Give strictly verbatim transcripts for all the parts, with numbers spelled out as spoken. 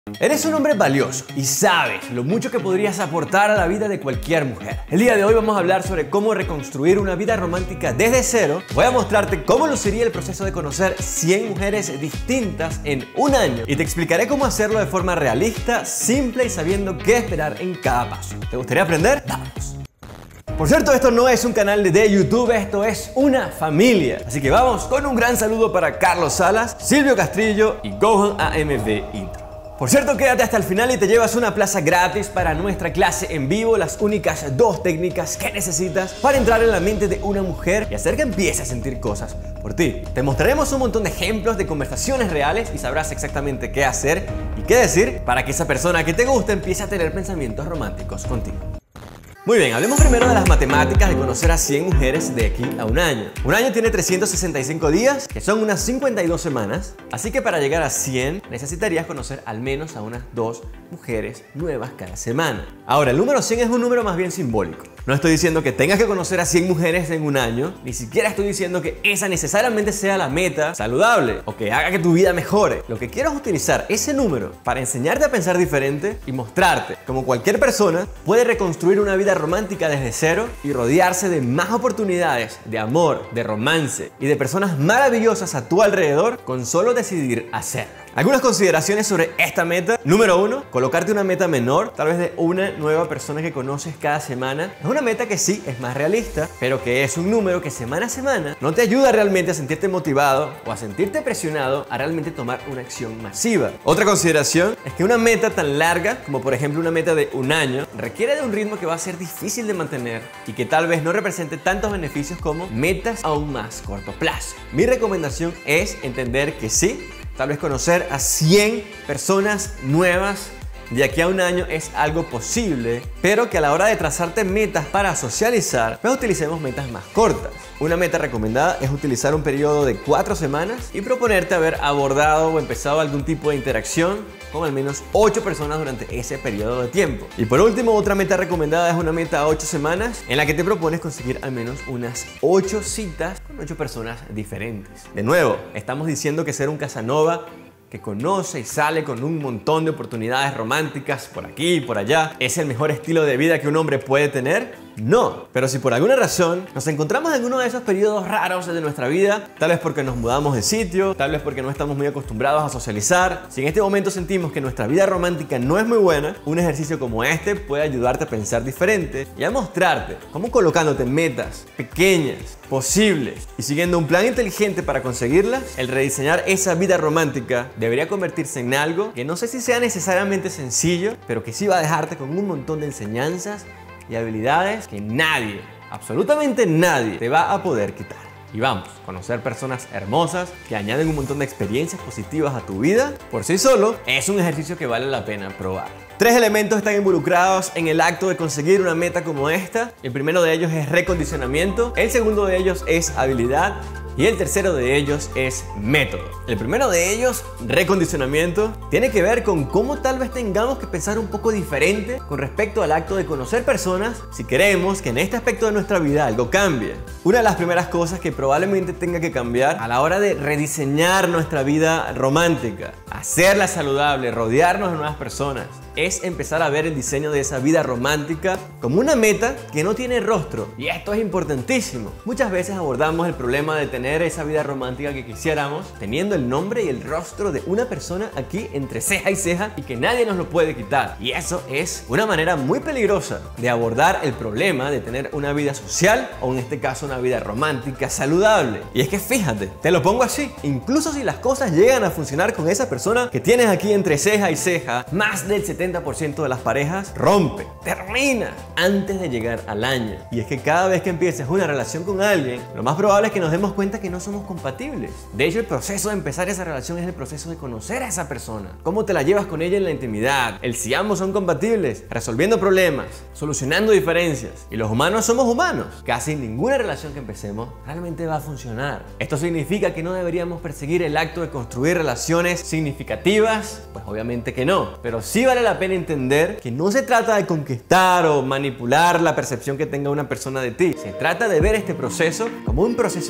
Eres un hombre valioso y sabes lo mucho que podrías aportar a la vida de cualquier mujer. El día de hoy vamos a hablar sobre cómo reconstruir una vida romántica desde cero. Voy a mostrarte cómo luciría el proceso de conocer cien mujeres distintas en un año y te explicaré cómo hacerlo de forma realista, simple y sabiendo qué esperar en cada paso. ¿Te gustaría aprender? ¡Vamos! Por cierto, esto no es un canal de YouTube, esto es una familia. Así que vamos con un gran saludo para Carlos Salas, Silvio Castrillo y Gohan A M V Intro. Por cierto, quédate hasta el final y te llevas una plaza gratis para nuestra clase en vivo, las únicas dos técnicas que necesitas para entrar en la mente de una mujer y hacer que empiece a sentir cosas por ti. Te mostraremos un montón de ejemplos de conversaciones reales y sabrás exactamente qué hacer y qué decir para que esa persona que te gusta empiece a tener pensamientos románticos contigo. Muy bien, hablemos primero de las matemáticas de conocer a cien mujeres de aquí a un año. Un año tiene trescientos sesenta y cinco días, que son unas cincuenta y dos semanas. Así que para llegar a cien necesitarías conocer al menos a unas dos mujeres nuevas cada semana. Ahora, el número cien es un número más bien simbólico. No estoy diciendo que tengas que conocer a cien mujeres en un año, ni siquiera estoy diciendo que esa necesariamente sea la meta saludable o que haga que tu vida mejore. Lo que quiero es utilizar ese número para enseñarte a pensar diferente y mostrarte cómo cualquier persona puede reconstruir una vida romántica desde cero y rodearse de más oportunidades de amor, de romance y de personas maravillosas a tu alrededor con solo decidir hacerlo. Algunas consideraciones sobre esta meta. Número uno, colocarte una meta menor, tal vez de una nueva persona que conoces cada semana. Es una meta que sí es más realista, pero que es un número que semana a semana no te ayuda realmente a sentirte motivado o a sentirte presionado a realmente tomar una acción masiva. Otra consideración es que una meta tan larga, como por ejemplo una meta de un año, requiere de un ritmo que va a ser difícil de mantener y que tal vez no represente tantos beneficios como metas a un más corto plazo. Mi recomendación es entender que sí, tal vez conocer a cien personas nuevas de aquí a un año es algo posible, pero que a la hora de trazarte metas para socializar, pues utilicemos metas más cortas. Una meta recomendada es utilizar un periodo de cuatro semanas y proponerte haber abordado o empezado algún tipo de interacción con al menos ocho personas durante ese periodo de tiempo. Y por último, otra meta recomendada es una meta a ocho semanas en la que te propones conseguir al menos unas ocho citas con ocho personas diferentes. De nuevo, estamos diciendo que ser un Casanova que conoce y sale con un montón de oportunidades románticas por aquí y por allá, ¿es el mejor estilo de vida que un hombre puede tener? No, pero si por alguna razón nos encontramos en uno de esos periodos raros de nuestra vida, tal vez porque nos mudamos de sitio, tal vez porque no estamos muy acostumbrados a socializar, si en este momento sentimos que nuestra vida romántica no es muy buena, un ejercicio como este puede ayudarte a pensar diferente y a mostrarte cómo colocándote metas pequeñas, posibles y siguiendo un plan inteligente para conseguirlas, el rediseñar esa vida romántica debería convertirse en algo que no sé si sea necesariamente sencillo, pero que sí va a dejarte con un montón de enseñanzas y habilidades que nadie, absolutamente nadie, te va a poder quitar. Y vamos, conocer personas hermosas que añaden un montón de experiencias positivas a tu vida, por sí solo, es un ejercicio que vale la pena probar. Tres elementos están involucrados en el acto de conseguir una meta como esta. El primero de ellos es recondicionamiento, el segundo de ellos es habilidad y el tercero de ellos es método. El primero de ellos, recondicionamiento, tiene que ver con cómo tal vez tengamos que pensar un poco diferente con respecto al acto de conocer personas si queremos que en este aspecto de nuestra vida algo cambie. Una de las primeras cosas que probablemente tenga que cambiar a la hora de rediseñar nuestra vida romántica, hacerla saludable, rodearnos de nuevas personas, es empezar a ver el diseño de esa vida romántica como una meta que no tiene rostro. Y esto es importantísimo. Muchas veces abordamos el problema de tener esa vida romántica que quisiéramos teniendo el nombre y el rostro de una persona aquí entre ceja y ceja y que nadie nos lo puede quitar. Y eso es una manera muy peligrosa de abordar el problema de tener una vida social o en este caso una vida romántica saludable. Y es que fíjate, te lo pongo así, incluso si las cosas llegan a funcionar con esa persona que tienes aquí entre ceja y ceja, más del setenta por ciento de las parejas rompe, termina antes de llegar al año. Y es que cada vez que empieces una relación con alguien, lo más probable es que nos demos cuenta que no somos compatibles. De hecho, el proceso de empezar esa relación es el proceso de conocer a esa persona. Cómo te la llevas con ella en la intimidad, el si ambos son compatibles, resolviendo problemas, solucionando diferencias. Y los humanos somos humanos. Casi ninguna relación que empecemos realmente va a funcionar. Esto significa que no deberíamos perseguir el acto de construir relaciones significativas. Pues obviamente que no, pero sí vale la pena entender que no se trata de conquistar o manipular la percepción que tenga una persona de ti. Se trata de ver este proceso como un proceso en el cual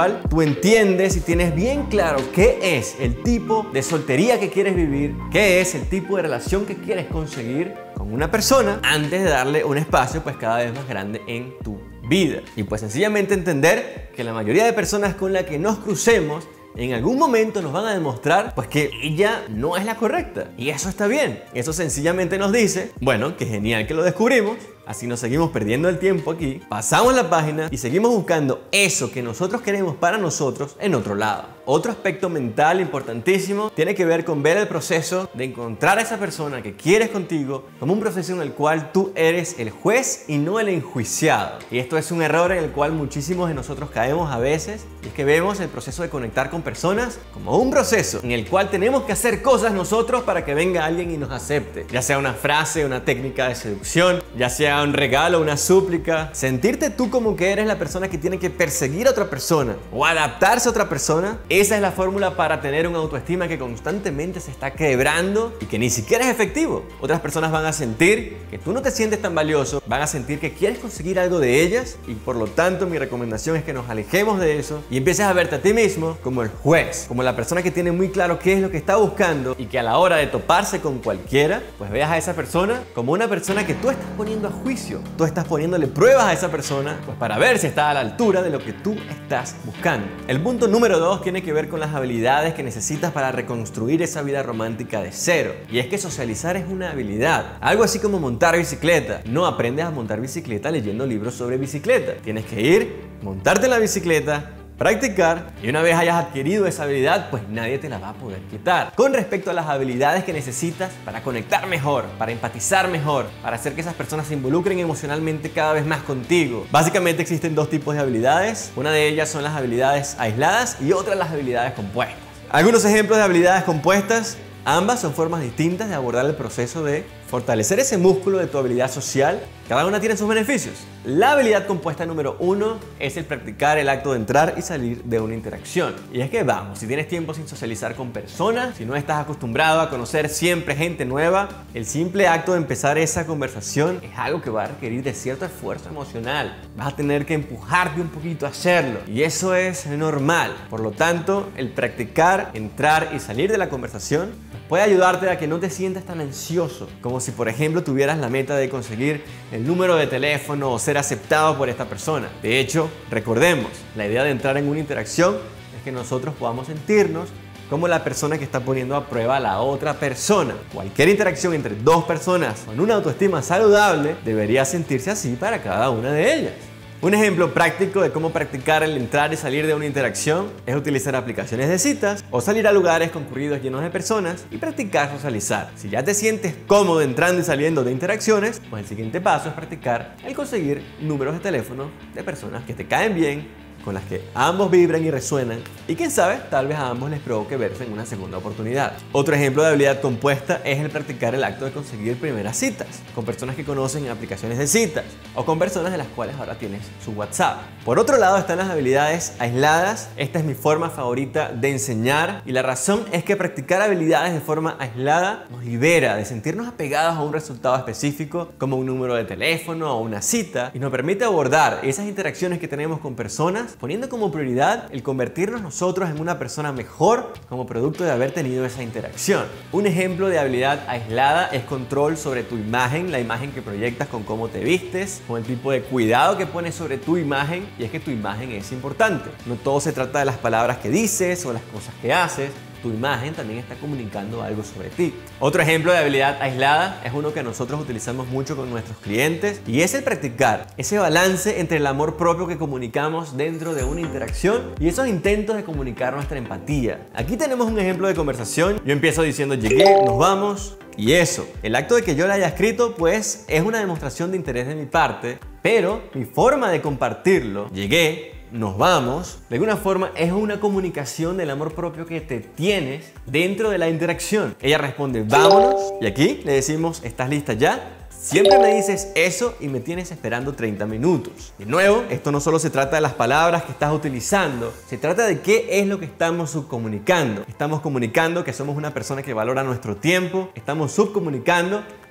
cual tú entiendes y tienes bien claro qué es el tipo de soltería que quieres vivir, qué es el tipo de relación que quieres conseguir con una persona antes de darle un espacio pues cada vez más grande en tu vida. Y pues sencillamente entender que la mayoría de personas con las que nos crucemos en algún momento nos van a demostrar pues que ella no es la correcta. Y eso está bien. Eso sencillamente nos dice, bueno, que genial que lo descubrimos. Así no seguimos perdiendo el tiempo aquí, pasamos la página y seguimos buscando eso que nosotros queremos para nosotros en otro lado. Otro aspecto mental importantísimo tiene que ver con ver el proceso de encontrar a esa persona que quieres contigo como un proceso en el cual tú eres el juez y no el enjuiciado. Y esto es un error en el cual muchísimos de nosotros caemos a veces, y es que vemos el proceso de conectar con personas como un proceso en el cual tenemos que hacer cosas nosotros para que venga alguien y nos acepte. Ya sea una frase, una técnica de seducción, ya sea un regalo, una súplica. Sentirte tú como que eres la persona que tiene que perseguir a otra persona o adaptarse a otra persona, esa es la fórmula para tener una autoestima que constantemente se está quebrando y que ni siquiera es efectivo. Otras personas van a sentir que tú no te sientes tan valioso, van a sentir que quieres conseguir algo de ellas, y por lo tanto mi recomendación es que nos alejemos de eso y empieces a verte a ti mismo como el juez, como la persona que tiene muy claro qué es lo que está buscando, y que a la hora de toparse con cualquiera, pues veas a esa persona como una persona que tú estás poniendo a juicio. Tú estás poniéndole pruebas a esa persona pues para ver si está a la altura de lo que tú estás buscando. El punto número dos tiene que ver con las habilidades que necesitas para reconstruir esa vida romántica de cero. Y es que socializar es una habilidad. Algo así como montar bicicleta. No aprendes a montar bicicleta leyendo libros sobre bicicleta. Tienes que ir, montarte en la bicicleta, practicar, y una vez hayas adquirido esa habilidad, pues nadie te la va a poder quitar. Con respecto a las habilidades que necesitas para conectar mejor, para empatizar mejor, para hacer que esas personas se involucren emocionalmente cada vez más contigo, básicamente existen dos tipos de habilidades. Una de ellas son las habilidades aisladas y otra las habilidades compuestas. Algunos ejemplos de habilidades compuestas: ambas son formas distintas de abordar el proceso de fortalecer ese músculo de tu habilidad social. Cada una tiene sus beneficios. La habilidad compuesta número uno es el practicar el acto de entrar y salir de una interacción. Y es que vamos, si tienes tiempo sin socializar con personas, si no estás acostumbrado a conocer siempre gente nueva, el simple acto de empezar esa conversación es algo que va a requerir de cierto esfuerzo emocional. Vas a tener que empujarte un poquito a hacerlo, y eso es normal. Por lo tanto, el practicar, entrar y salir de la conversación puede ayudarte a que no te sientas tan ansioso, como si por ejemplo tuvieras la meta de conseguir el número de teléfono o ser aceptado por esta persona. De hecho, recordemos, la idea de entrar en una interacción es que nosotros podamos sentirnos como la persona que está poniendo a prueba a la otra persona. Cualquier interacción entre dos personas con una autoestima saludable debería sentirse así para cada una de ellas. Un ejemplo práctico de cómo practicar el entrar y salir de una interacción es utilizar aplicaciones de citas o salir a lugares concurridos llenos de personas y practicar socializar. Si ya te sientes cómodo entrando y saliendo de interacciones, pues el siguiente paso es practicar el conseguir números de teléfono de personas que te caen bien, con las que ambos vibran y resuenan, y quién sabe, tal vez a ambos les provoque verse en una segunda oportunidad. Otro ejemplo de habilidad compuesta es el practicar el acto de conseguir primeras citas con personas que conocen en aplicaciones de citas o con personas de las cuales ahora tienes su WhatsApp. Por otro lado están las habilidades aisladas. Esta es mi forma favorita de enseñar, y la razón es que practicar habilidades de forma aislada nos libera de sentirnos apegados a un resultado específico como un número de teléfono o una cita, y nos permite abordar esas interacciones que tenemos con personas poniendo como prioridad el convertirnos nosotros en una persona mejor como producto de haber tenido esa interacción. Un ejemplo de habilidad aislada es control sobre tu imagen, la imagen que proyectas con cómo te vistes, con el tipo de cuidado que pones sobre tu imagen, y es que tu imagen es importante. No todo se trata de las palabras que dices o las cosas que haces. Tu imagen también está comunicando algo sobre ti. Otro ejemplo de habilidad aislada es uno que nosotros utilizamos mucho con nuestros clientes, y es el practicar ese balance entre el amor propio que comunicamos dentro de una interacción y esos intentos de comunicar nuestra empatía. Aquí tenemos un ejemplo de conversación. Yo empiezo diciendo llegué, nos vamos, y eso, el acto de que yo la haya escrito, pues es una demostración de interés de mi parte, pero mi forma de compartirlo, llegué, nos vamos, de alguna forma es una comunicación del amor propio que te tienes dentro de la interacción. Ella responde vámonos, y aquí le decimos ¿estás lista ya? Siempre me dices eso y me tienes esperando treinta minutos. De nuevo, esto no solo se trata de las palabras que estás utilizando, se trata de qué es lo que estamos subcomunicando. Estamos comunicando que somos una persona que valora nuestro tiempo, estamos subcomunicando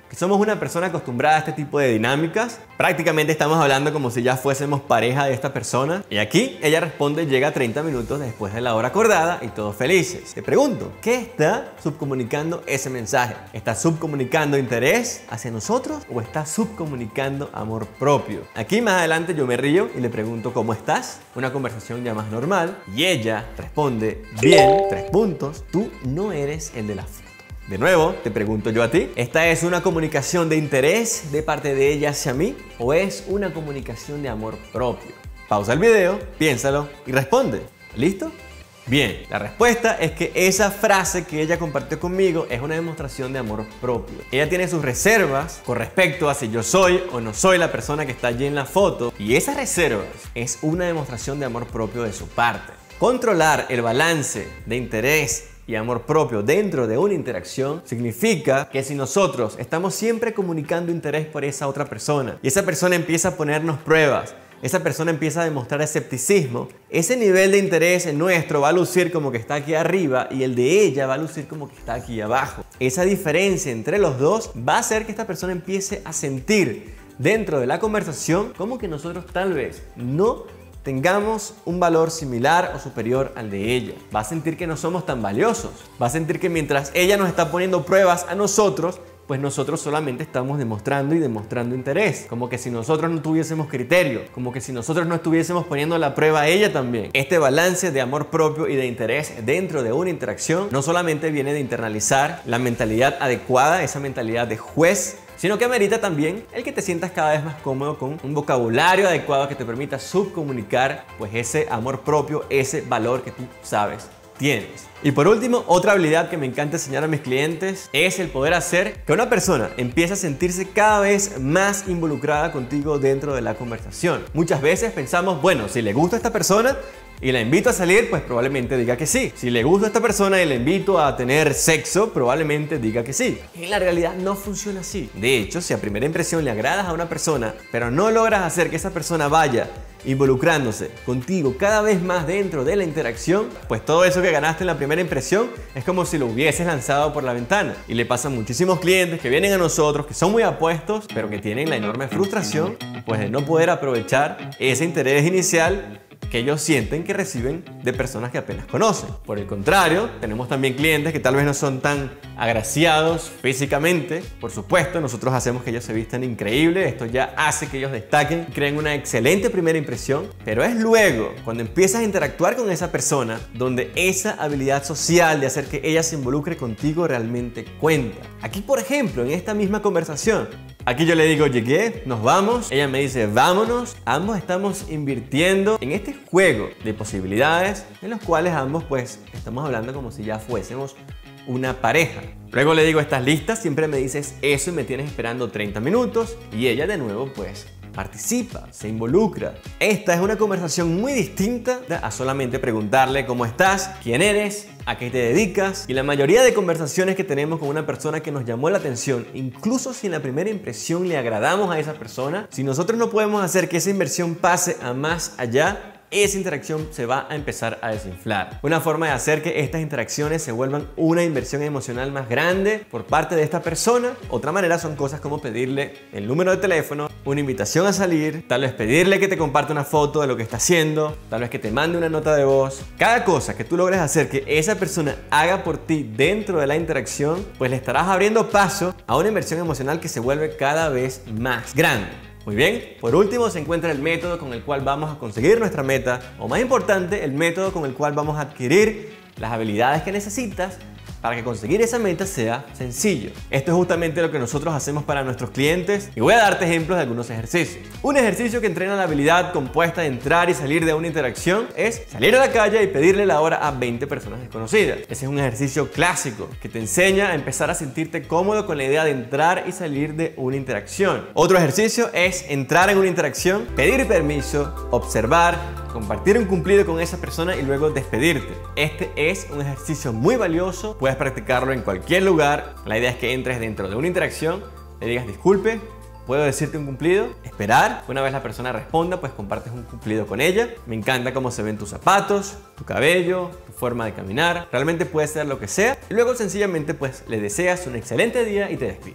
que somos una persona acostumbrada a este tipo de dinámicas. Prácticamente estamos hablando como si ya fuésemos pareja de esta persona. Y aquí ella responde, llega treinta minutos después de la hora acordada y todos felices. Te pregunto, ¿qué está subcomunicando ese mensaje? ¿Está subcomunicando interés hacia nosotros o está subcomunicando amor propio? Aquí más adelante yo me río y le pregunto, ¿cómo estás? Una conversación ya más normal. Y ella responde, bien, tres puntos, tú no eres el de la foto. De nuevo, te pregunto yo a ti, ¿esta es una comunicación de interés de parte de ella hacia mí o es una comunicación de amor propio? Pausa el video, piénsalo y responde. ¿Listo? Bien, la respuesta es que esa frase que ella compartió conmigo es una demostración de amor propio. Ella tiene sus reservas con respecto a si yo soy o no soy la persona que está allí en la foto, y esas reservas es una demostración de amor propio de su parte. Controlar el balance de interés y amor propio dentro de una interacción significa que si nosotros estamos siempre comunicando interés por esa otra persona y esa persona empieza a ponernos pruebas, esa persona empieza a demostrar escepticismo, ese nivel de interés nuestro va a lucir como que está aquí arriba y el de ella va a lucir como que está aquí abajo. Esa diferencia entre los dos va a hacer que esta persona empiece a sentir dentro de la conversación como que nosotros tal vez no tengamos un valor similar o superior al de ella. Va a sentir que no somos tan valiosos. Va a sentir que mientras ella nos está poniendo pruebas a nosotros, pues nosotros solamente estamos demostrando y demostrando interés. Como que si nosotros no tuviésemos criterio. Como que si nosotros no estuviésemos poniendo la prueba a ella también. Este balance de amor propio y de interés dentro de una interacción no solamente viene de internalizar la mentalidad adecuada, esa mentalidad de juez, sino que amerita también el que te sientas cada vez más cómodo con un vocabulario adecuado que te permita subcomunicar pues ese amor propio, ese valor que tú sabes tienes. Y por último, otra habilidad que me encanta enseñar a mis clientes es el poder hacer que una persona empiece a sentirse cada vez más involucrada contigo dentro de la conversación. Muchas veces pensamos, bueno, si le gusta a esta persona y la invito a salir, pues probablemente diga que sí. Si le gusta a esta persona y la invito a tener sexo, probablemente diga que sí. En la realidad no funciona así. De hecho, si a primera impresión le agradas a una persona, pero no logras hacer que esa persona vaya involucrándose contigo cada vez más dentro de la interacción, pues todo eso que ganaste en la primera impresión es como si lo hubieses lanzado por la ventana. Y le pasa a muchísimos clientes que vienen a nosotros, que son muy apuestos, pero que tienen la enorme frustración pues de no poder aprovechar ese interés inicial que ellos sienten que reciben de personas que apenas conocen. Por el contrario, tenemos también clientes que tal vez no son tan agraciados físicamente. Por supuesto, nosotros hacemos que ellos se vistan increíble. Esto ya hace que ellos destaquen, creen una excelente primera impresión. Pero es luego, cuando empiezas a interactuar con esa persona, donde esa habilidad social de hacer que ella se involucre contigo realmente cuenta. Aquí, por ejemplo, en esta misma conversación, aquí yo le digo, llegué, nos vamos. Ella me dice, vámonos. Ambos estamos invirtiendo en este juego de posibilidades en los cuales ambos pues estamos hablando como si ya fuésemos una pareja. Luego le digo, ¿estás lista? Siempre me dices eso y me tienes esperando treinta minutos y ella de nuevo pues participa, se involucra. Esta es una conversación muy distinta a solamente preguntarle cómo estás, quién eres, a qué te dedicas. Y la mayoría de conversaciones que tenemos con una persona que nos llamó la atención, incluso si en la primera impresión le agradamos a esa persona, si nosotros no podemos hacer que esa inversión pase a más allá, esa interacción se va a empezar a desinflar. Una forma de hacer que estas interacciones se vuelvan una inversión emocional más grande por parte de esta persona. Otra manera son cosas como pedirle el número de teléfono, una invitación a salir, tal vez pedirle que te comparte una foto de lo que está haciendo, tal vez que te mande una nota de voz. Cada cosa que tú logres hacer que esa persona haga por ti dentro de la interacción, pues le estarás abriendo paso a una inversión emocional que se vuelve cada vez más grande. Muy bien, por último se encuentra el método con el cual vamos a conseguir nuestra meta, o más importante, el método con el cual vamos a adquirir las habilidades que necesitas para que conseguir esa meta sea sencillo. Esto es justamente lo que nosotros hacemos para nuestros clientes y voy a darte ejemplos de algunos ejercicios. Un ejercicio que entrena la habilidad compuesta de entrar y salir de una interacción es salir a la calle y pedirle la hora a veinte personas desconocidas. Ese es un ejercicio clásico que te enseña a empezar a sentirte cómodo con la idea de entrar y salir de una interacción. Otro ejercicio es entrar en una interacción, pedir permiso, observar, compartir un cumplido con esa persona y luego despedirte. Este es un ejercicio muy valioso, puedes practicarlo en cualquier lugar. La idea es que entres dentro de una interacción, le digas disculpe, ¿puedo decirte un cumplido? Esperar, una vez la persona responda, pues compartes un cumplido con ella. Me encanta cómo se ven tus zapatos, tu cabello, tu forma de caminar. Realmente puede ser lo que sea. Y luego sencillamente pues le deseas un excelente día y te despides.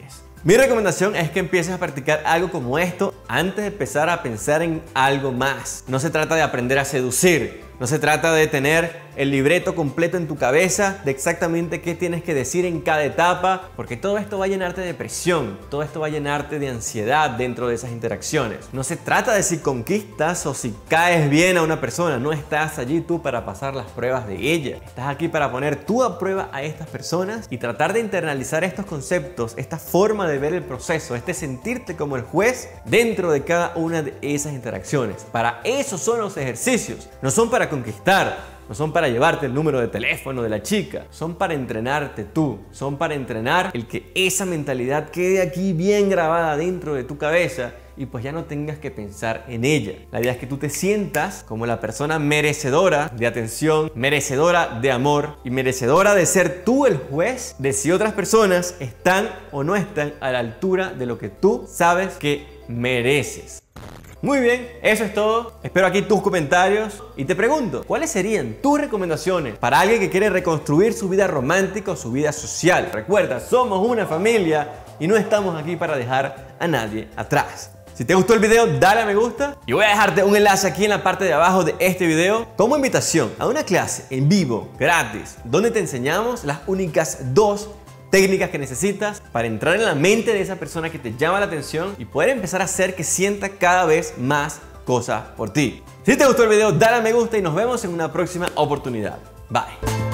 Mi recomendación es que empieces a practicar algo como esto antes de empezar a pensar en algo más. No se trata de aprender a seducir, no se trata de tener el libreto completo en tu cabeza de exactamente qué tienes que decir en cada etapa, porque todo esto va a llenarte de presión, todo esto va a llenarte de ansiedad dentro de esas interacciones. No se trata de si conquistas o si caes bien a una persona, no estás allí tú para pasar las pruebas de ella. Estás aquí para poner tú a prueba a estas personas y tratar de internalizar estos conceptos, esta forma de ver el proceso, este sentirte como el juez dentro de cada una de esas interacciones. Para eso son los ejercicios, no son para conquistar. No son para llevarte el número de teléfono de la chica, son para entrenarte tú, son para entrenar el que esa mentalidad quede aquí bien grabada dentro de tu cabeza y pues ya no tengas que pensar en ella. La idea es que tú te sientas como la persona merecedora de atención, merecedora de amor y merecedora de ser tú el juez de si otras personas están o no están a la altura de lo que tú sabes que mereces. Muy bien, eso es todo. Espero aquí tus comentarios y te pregunto, ¿cuáles serían tus recomendaciones para alguien que quiere reconstruir su vida romántica o su vida social? Recuerda, somos una familia y no estamos aquí para dejar a nadie atrás. Si te gustó el video, dale a me gusta y voy a dejarte un enlace aquí en la parte de abajo de este video como invitación a una clase en vivo, gratis, donde te enseñamos las únicas dos técnicas que necesitas para entrar en la mente de esa persona que te llama la atención y poder empezar a hacer que sienta cada vez más cosas por ti. Si te gustó el video, dale a me gusta y nos vemos en una próxima oportunidad. Bye.